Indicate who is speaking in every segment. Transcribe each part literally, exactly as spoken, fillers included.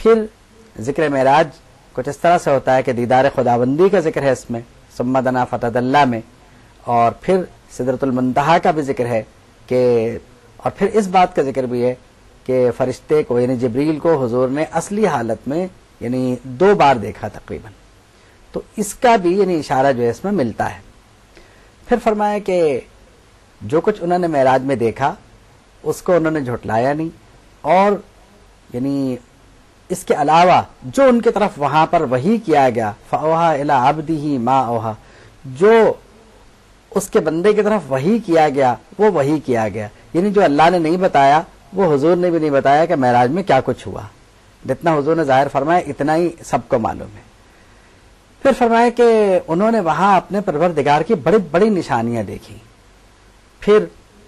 Speaker 1: پھر ذکر معراج کچھ اس طرح سے ہوتا ہے کہ دیدار خداوندی کا ذکر ہے اس میں، ثم دنا فتدلی میں، اور پھر سدرۃ المنتہا کا بھی ذکر ہے کہ، اور پھر اس بات کا ذکر بھی ہے کہ فرشتے کو یعنی جبریل کو حضور نے اصلی حالت میں یعنی دو بار دیکھا تقریباً، تو اس کا بھی یعنی اشارہ جو ہے اس میں ملتا ہے۔ پھر فرمایا کہ جو کچھ انہوں نے معراج میں دیکھا اس کو انہوں نے جھٹلایا نہیں، اور یعنی اس کے علاوہ جو ان کی طرف وہاں پر وحی کیا گیا، فَأَوْحَىٰ إِلَىٰ عَبْدِهِ مَا أَوْحَىٰ، جو اس کے بندے کی طرف وحی کیا گیا وہ وحی کیا گیا، یعنی جو اللہ نے نہیں بتایا وہ حضور نے بھی نہیں بتایا کہ معراج میں کیا کچھ ہوا، جتنا حضور نے ظاہر فرمایا اتنا ہی سب کو معلوم ہے۔ پھر فرمایا کہ انہوں نے وہاں اپنے پروردگار کی بڑی بڑی نشانیاں دیکھی، پھر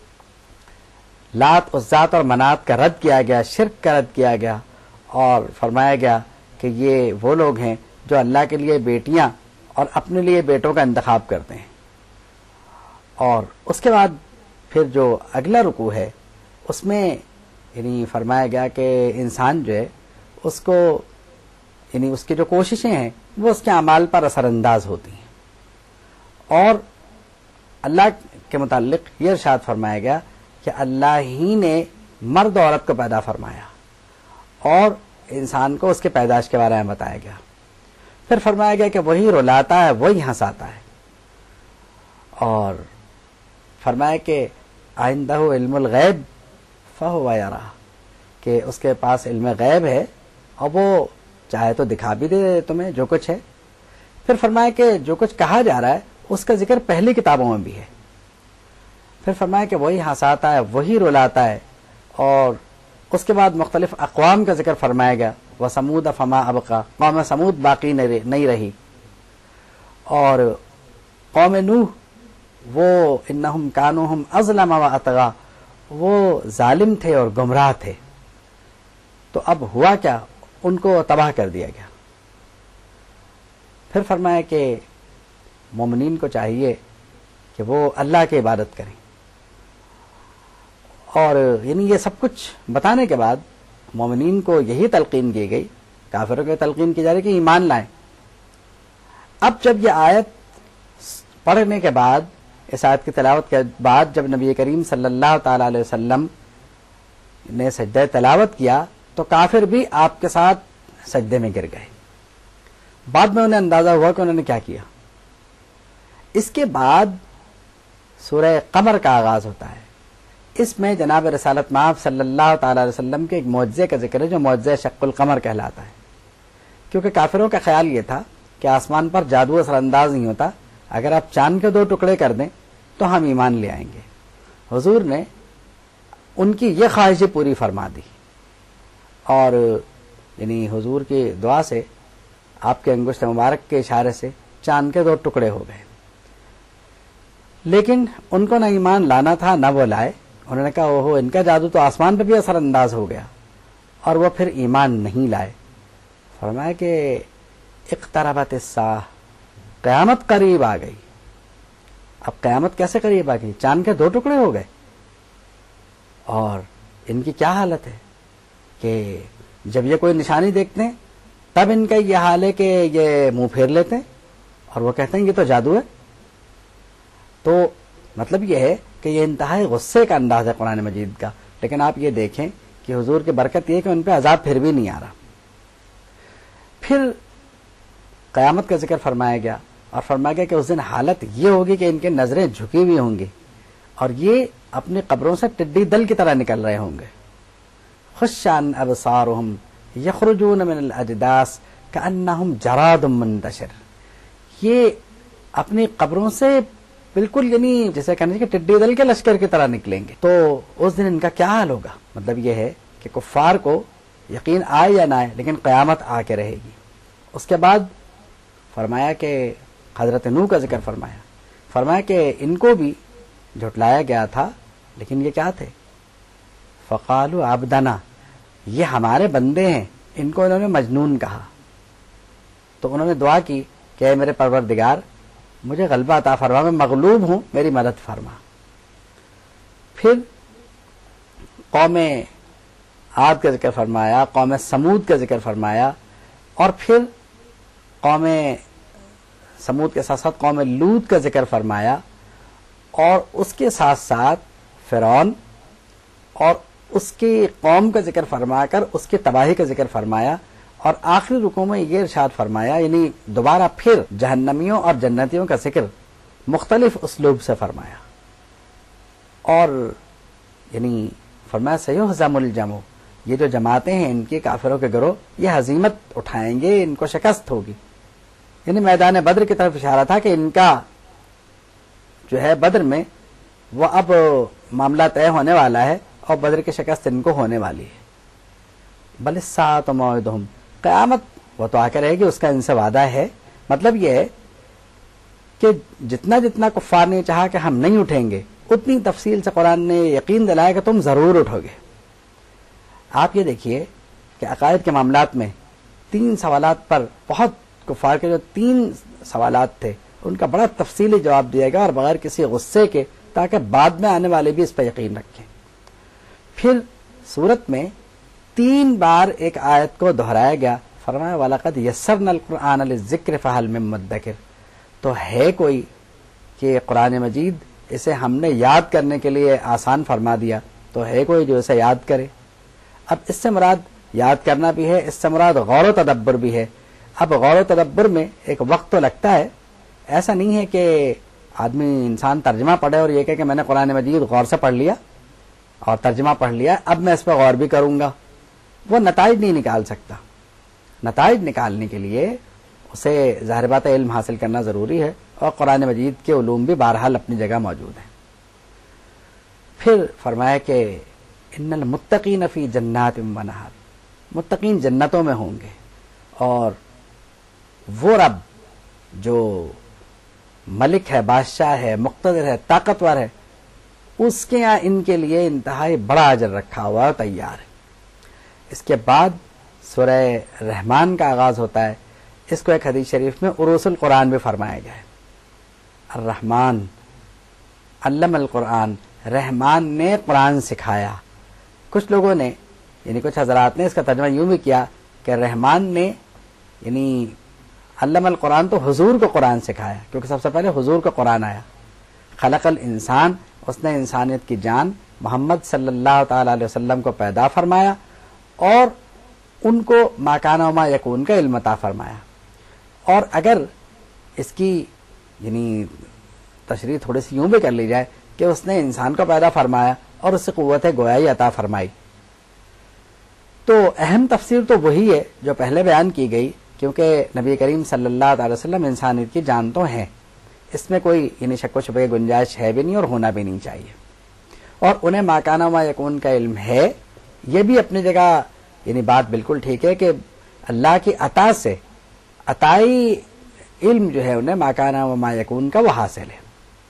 Speaker 1: لات عزات اور منات کا رد کیا گیا، شرک کا رد کیا گیا، اور فرمایا گیا کہ یہ وہ لوگ ہیں جو اللہ کے لیے بیٹیاں اور اپنے لیے بیٹوں کا انتخاب کرتے ہیں۔ اور اس کے بعد پھر جو اگلا رکوع ہے اس میں یعنی فرمایا گیا کہ انسان جو ہے اس کو یعنی اس کی جو کوششیں ہیں وہ اس کے اعمال پر اثر انداز ہوتی ہیں، اور اللہ کے متعلق یہ ارشاد فرمایا گیا کہ اللہ ہی نے مرد و عورت کو پیدا فرمایا اور انسان کو اس کے پیدائش کے بارے میں بتایا گیا۔ پھر فرمایا گیا کہ وہی رلاتا ہے وہی ہنساتا ہے، اور فرمایا کہ آئندہ علم الغیب فہو یرا، کہ اس کے پاس علم غیب ہے اور وہ چاہے تو دکھا بھی دے تمہیں جو کچھ ہے۔ پھر فرمایا کہ جو کچھ کہا جا رہا ہے اس کا ذکر پہلی کتابوں میں بھی ہے۔ پھر فرمایا کہ وہی ہنساتا ہے وہی رلاتا ہے، اور اس کے بعد مختلف اقوام کا ذکر فرمایا گیا، وَثَمُودَ فَمَا أَبْقَىٰ، قوم سمود باقی نہیں رہی، اور قوم نوح وہ انہم کانوا ہم اظلم واطغیٰ، وہ ظالم تھے اور گمراہ تھے، تو اب ہوا کیا، ان کو تباہ کر دیا گیا۔ پھر فرمایا کہ مومنین کو چاہیے کہ وہ اللہ کی عبادت کریں، اور یعنی یہ سب کچھ بتانے کے بعد مومنین کو یہی تلقین کی گئی، کافروں کو تلقین کی جا رہی کہ ایمان لائیں۔ اب جب یہ آیت پڑھنے کے بعد، اس آیت کی تلاوت کے بعد جب نبی کریم صلی اللہ تعالی علیہ وسلم نے سجدہ تلاوت کیا تو کافر بھی آپ کے ساتھ سجدے میں گر گئے۔ بعد میں انہیں اندازہ ہوا کہ انہوں نے کیا کیا۔ اس کے بعد سورہ قمر کا آغاز ہوتا ہے، اس میں جناب رسالت مآب صلی اللہ تعالی علیہ وسلم کے ایک معجزے کا ذکر ہے جو معجزہ شق القمر کہلاتا ہے، کیونکہ کافروں کا خیال یہ تھا کہ آسمان پر جادو اثر انداز نہیں ہوتا، اگر آپ چاند کے دو ٹکڑے کر دیں تو ہم ایمان لے آئیں گے۔ حضور نے ان کی یہ خواہشیں پوری فرما دی، اور یعنی حضور کی دعا سے آپ کے انگشت مبارک کے اشارے سے چاند کے دو ٹکڑے ہو گئے، لیکن ان کو نہ ایمان لانا تھا نہ وہ لائے۔ انہوں نے کہا اوہو، ان کا جادو تو آسمان پہ بھی اثر انداز ہو گیا، اور وہ پھر ایمان نہیں لائے۔ فرمایا کہ اقتربت الساعہ، قیامت قریب آ گئی۔ اب قیامت کیسے قریب آ گئی؟ چاند کے دو ٹکڑے ہو گئے، اور ان کی کیا حالت ہے کہ جب یہ کوئی نشانی دیکھتے ہیں تب ان کا یہ حال ہے کہ یہ منہ پھیر لیتے ہیں اور وہ کہتے ہیں یہ تو جادو ہے۔ تو مطلب یہ ہے کہ یہ انتہائی غصے کا انداز ہے قرآن مجید کا، لیکن آپ یہ دیکھیں کہ حضور کی برکت یہ کہ ان پہ عذاب پھر بھی نہیں آ رہا۔ پھر قیامت کا ذکر فرمایا گیا، اور فرمایا گیا کہ اس دن حالت یہ ہوگی کہ ان کی نظریں جھکی ہوئی ہوں گی اور یہ اپنی قبروں سے ٹڈی دل کی طرح نکل رہے ہوں گے۔ خشعن ابصارهم یخرجون من الاجداث کانہم جراد منتشر، یہ اپنی قبروں سے بالکل یعنی جیسے کہنا کہ ٹڈی دل کے لشکر کی طرح نکلیں گے۔ تو اس دن ان کا کیا حال ہوگا؟ مطلب یہ ہے کہ کفار کو یقین آئے یا نہ آئے لیکن قیامت آ کے رہے گی۔ اس کے بعد فرمایا کہ حضرت نوح کا ذکر فرمایا فرمایا کہ ان کو بھی جھٹلایا گیا تھا، لیکن یہ کیا تھے؟ فقالوا عبدنا، یہ ہمارے بندے ہیں، ان کو انہوں نے مجنون کہا۔ تو انہوں نے دعا کی کہ اے میرے پروردگار مجھے غلبہ عطا فرما، میں مغلوب ہوں، میری مدد فرما۔ پھر قوم عاد کا ذکر فرمایا، قوم سمود کا ذکر فرمایا، اور پھر قوم سمود کے ساتھ ساتھ قوم لوط کا ذکر فرمایا، اور اس کے ساتھ ساتھ فرعون اور اس کی قوم کا ذکر فرما کر اس کی تباہی کا ذکر فرمایا، اور آخری رکوع میں یہ ارشاد فرمایا، یعنی دوبارہ پھر جہنمیوں اور جنتیوں کا ذکر مختلف اسلوب سے فرمایا، اور یعنی فرمایا سیہزم الجمع، یہ جو جماعتیں ہیں ان کی کافروں کے گروہ یہ ہزیمت اٹھائیں گے، ان کو شکست ہوگی. یعنی میدان بدر کی طرف اشارہ تھا کہ ان کا جو ہے بدر میں وہ اب معاملہ طے ہونے والا ہے، اور بدر کی شکست ان کو ہونے والی ہے. بل الساعۃ موعدہم، قیامت وہ تو آ کے رہے گی، اس کا ان سے وعدہ ہے. مطلب یہ ہے کہ جتنا جتنا کفار نے چاہا کہ ہم نہیں اٹھیں گے، اتنی تفصیل سے قرآن نے یقین دلایا کہ تم ضرور اٹھو گے. آپ یہ دیکھیے کہ عقائد کے معاملات میں تین سوالات پر بہت کفار کے جو تین سوالات تھے ان کا بڑا تفصیلی جواب دیا گیا، اور بغیر کسی غصے کے، تاکہ بعد میں آنے والے بھی اس پر یقین رکھیں. پھر سورت میں تین بار ایک آیت کو دہرایا گیا، فرمایا وَلَقَدْ يَسَّرْنَا الْقُرْآنَ لِلذِّكْرِ فَهَلْ مِن مُدَّكِرٍ، تو ہے کوئی کہ قرآن مجید اسے ہم نے یاد کرنے کے لیے آسان فرما دیا، تو ہے کوئی جو اسے یاد کرے. اب اس سے مراد یاد کرنا بھی ہے، اس سے مراد غور و تدبر بھی ہے. اب غور و تدبر میں ایک وقت تو لگتا ہے، ایسا نہیں ہے کہ آدمی انسان ترجمہ پڑھے اور یہ کہے کہ میں نے قرآن مجید غور سے پڑھ لیا اور ترجمہ پڑھ لیا، اب میں اس پہ غور بھی کروں گا. وہ نتائج نہیں نکال سکتا. نتائج نکالنے کے لیے اسے ظاہر بات علم حاصل کرنا ضروری ہے، اور قرآن مجید کے علوم بھی بہرحال اپنی جگہ موجود ہیں. پھر فرمایا کہ ان المتقین فی جنات و نہر، متقین جنتوں میں ہوں گے، اور وہ رب جو ملک ہے، بادشاہ ہے، مقتدر ہے، طاقتور ہے، اس کے یہاں ان کے لیے انتہائی بڑا اجر رکھا ہوا تیار ہے. اس کے بعد سورہ رحمان کا آغاز ہوتا ہے. اس کو ایک حدیث شریف میں عروس القرآن بھی فرمایا گیا ہے. الرحمن علم القرآن، رحمان نے قرآن سکھایا. کچھ لوگوں نے یعنی کچھ حضرات نے اس کا ترجمہ یوں بھی کیا کہ رحمان نے یعنی علم القرآن تو حضور کو قرآن سکھایا، کیونکہ سب سے پہلے حضور کو قرآن آیا. خلق الانسان، اس نے انسانیت کی جان محمد صلی اللہ تعالی علیہ وسلم کو پیدا فرمایا، اور ان کو ما کان و ما یکون کا علم عطا فرمایا. اور اگر اس کی یعنی تشریح تھوڑی سی یوں بھی کر لی جائے کہ اس نے انسان کو پیدا فرمایا اور اس سے قوت گویائی عطا فرمائی، تو اہم تفسیر تو وہی ہے جو پہلے بیان کی گئی، کیونکہ نبی کریم صلی اللہ علیہ وسلم انسانیت کی جان تو ہیں، اس میں کوئی یعنی شک و شبہ کی گنجائش ہے بھی نہیں اور ہونا بھی نہیں چاہیے. اور انہیں ما کان و ما یکون کا علم ہے، یہ بھی اپنی جگہ یعنی بات بالکل ٹھیک ہے کہ اللہ کی عطا سے عطائی علم جو ہے انہیں ما کان و ما یکون کا وہ حاصل ہے.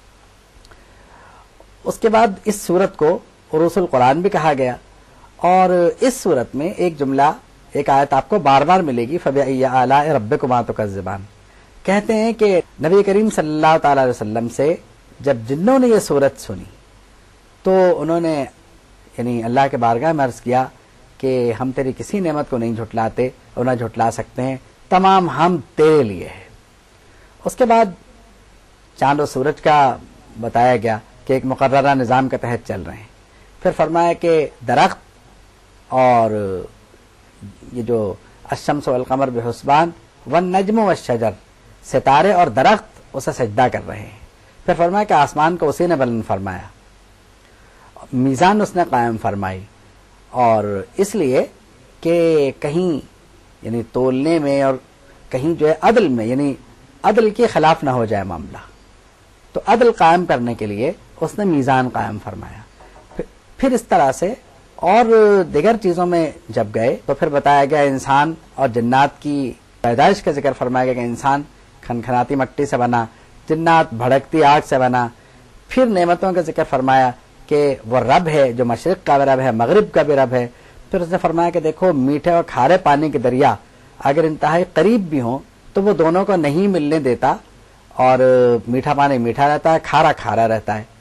Speaker 1: اس کے بعد اس صورت کو عروس القرآن بھی کہا گیا، اور اس صورت میں ایک جملہ ایک آیت آپ کو بار بار ملے گی، فَبِأَيِّ آلَاءِ رَبِّكُمَا تُكَذِّبَانِ. کہتے ہیں کہ نبی کریم صلی اللہ تعالی علیہ وسلم سے جب جنوں نے یہ صورت سنی تو انہوں نے یعنی اللہ کے بارگاہ میں عرض کیا کہ ہم تیری کسی نعمت کو نہیں جھٹلاتے اور نہ جھٹلا سکتے ہیں، تمام ہم تیرے لیے ہے. اس کے بعد چاند و سورج کا بتایا گیا کہ ایک مقررہ نظام کے تحت چل رہے ہیں. پھر فرمایا کہ درخت اور یہ جو الشمس والقمر بحسبان والنجم والشجر، ستارے اور درخت اسے سجدہ کر رہے ہیں. پھر فرمایا کہ آسمان کو اسی نے بلند فرمایا، میزان اس نے قائم فرمائی، اور اس لیے کہ کہیں یعنی تولنے میں اور کہیں جو ہے عدل میں یعنی عدل کے خلاف نہ ہو جائے معاملہ، تو عدل قائم کرنے کے لیے اس نے میزان قائم فرمایا. پھر اس طرح سے اور دیگر چیزوں میں جب گئے تو پھر بتایا گیا انسان اور جنات کی پیدائش کا ذکر فرمایا گیا کہ انسان کھنکھناتی مٹی سے بنا، جنات بھڑکتی آگ سے بنا. پھر نعمتوں کا ذکر فرمایا کہ وہ رب ہے جو مشرق کا بھی رب ہے، مغرب کا بھی رب ہے. پھر اس نے فرمایا کہ دیکھو میٹھے اور کھارے پانی کے دریا اگر انتہائی قریب بھی ہوں تو وہ دونوں کو نہیں ملنے دیتا، اور میٹھا پانی میٹھا رہتا ہے، کھارا کھارا رہتا ہے.